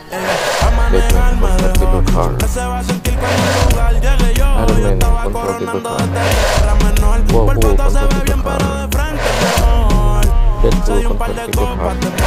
Batman contra Peter Parker. Iron Man contra Peter Parker. Goku contra Peter Parker. Deadpool contra Peter Parker.